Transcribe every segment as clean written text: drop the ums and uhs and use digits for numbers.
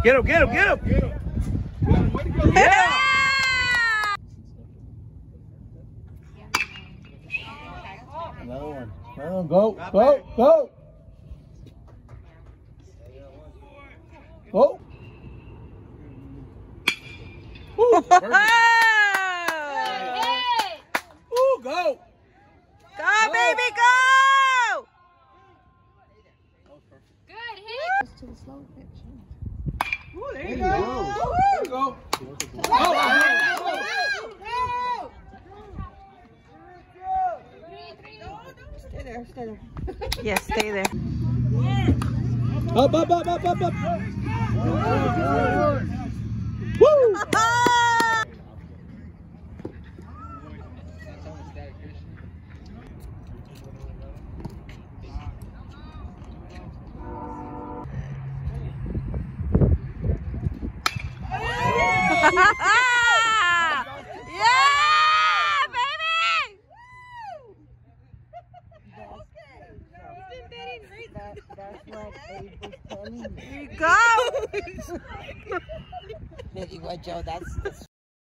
Get him, get him, get him. Yeah. Another one. Another one. Go, go, go. Go. Ooh, ooh, go. Go, baby, go. Good hit. To the slow pitch. Ooh, there you go. There you go. Stay there, stay there. Yes, stay there. Up, up, up, up, up, up. Woo! Yeah, baby! That's what Abe was telling me. There you go. Really, what, Joe? That's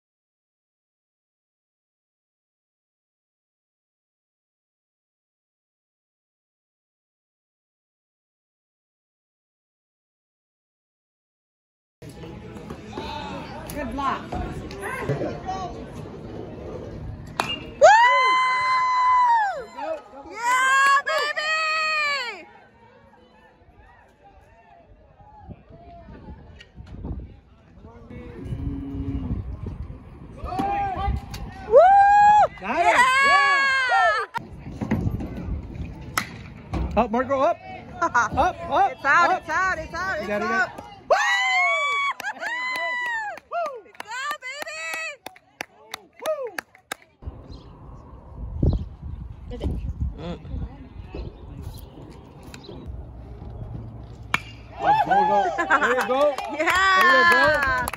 Good block. Up, Marco, up. Up, up. It's out, up. it's out, it's out, it's You got it, you out. got it. There you go. There you go. Yeah. There you go.